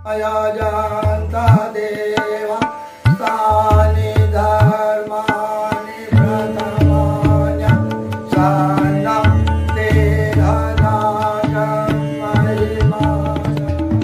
जानता देवा तानि धर्मानि प्रथमान्य शरणं ते धनागं महिमाय।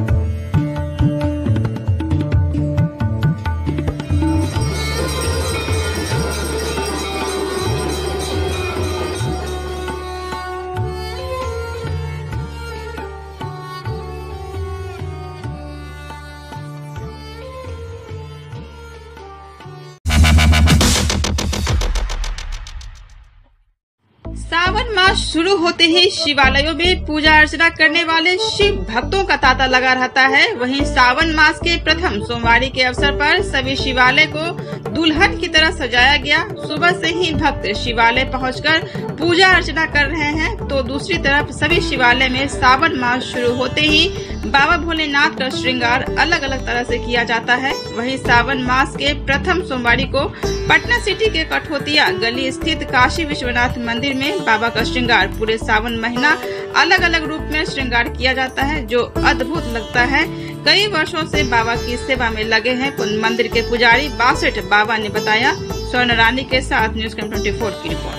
सावन मास शुरू होते ही शिवालयों में पूजा अर्चना करने वाले शिव भक्तों का तांता लगा रहता है। वहीं सावन मास के प्रथम सोमवारी के अवसर पर सभी शिवालय को दुल्हन की तरह सजाया गया। सुबह से ही भक्त शिवालय पहुंचकर पूजा अर्चना कर रहे हैं, तो दूसरी तरफ सभी शिवालय में सावन मास शुरू होते ही बाबा भोलेनाथ का श्रृंगार अलग अलग तरह से किया जाता है। वहीं सावन मास के प्रथम सोमवारी को पटना सिटी के कठोतिया गली स्थित काशी विश्वनाथ मंदिर में बाबा का श्रृंगार पूरे सावन महीना अलग अलग रूप में श्रृंगार किया जाता है, जो अद्भुत लगता है। कई वर्षों से बाबा की सेवा में लगे हैं मंदिर के पुजारी 62 बाबा ने बताया। स्वर्ण रानी के साथ न्यूज़ कैम 24 की रिपोर्ट।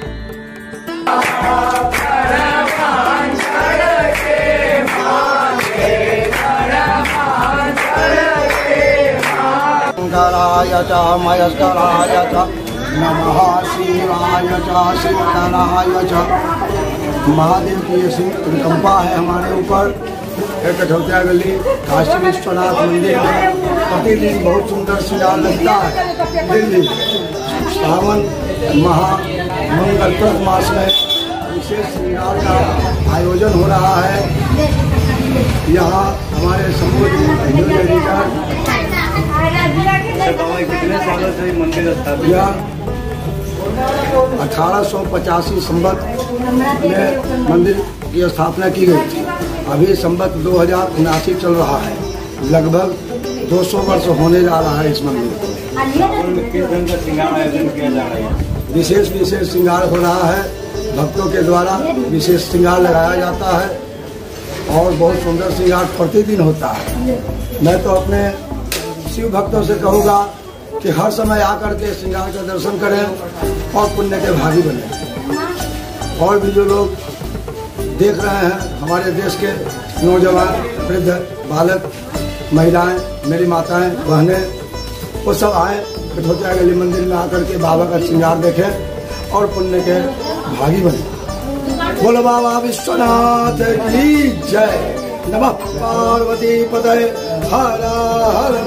शंकराय च महेश्वराय च नमः शिवाय च शिवतराय च। महादेव की ये अनुकंपा है हमारे ऊपर। कठौतिया गली काशी विश्वनाथ मंदिर में प्रतिदिन बहुत सुंदर श्रृंगार लगता है। दिल्ली सावन मंगलप्रद मास में विशेष श्रृंगार का आयोजन हो रहा है। यहाँ हमारे संपूर्ण कितने सालों से मंदिर स्थापित? 1885 संवत में मंदिर की स्थापना की गई थी। अभी संवत 2079 चल रहा है। लगभग 200 वर्ष होने जा रहा है इस मंदिर को। किस ढंग का श्रृंगार आयोजन किया जा रहा है? विशेष श्रृंगार हो रहा है। भक्तों के द्वारा विशेष श्रृंगार लगाया जाता है और बहुत सुंदर श्रृंगार प्रतिदिन होता है। मैं तो अपने शिव भक्तों से कहूँगा कि हर समय आकर के श्रृंगार का दर्शन करें और पुण्य के भागी बने। और भी जो लोग देख रहे हैं, हमारे देश के नौजवान, वृद्ध, बालक, महिलाएं, मेरी माताएं, बहनें, वो सब आए कठौतिया गली मंदिर में आकर के बाबा का श्रृंगार देखें और पुण्य के भागी बने। बोलो बाबा विश्वनाथ की जय। नमः पार्वती पतये हर हर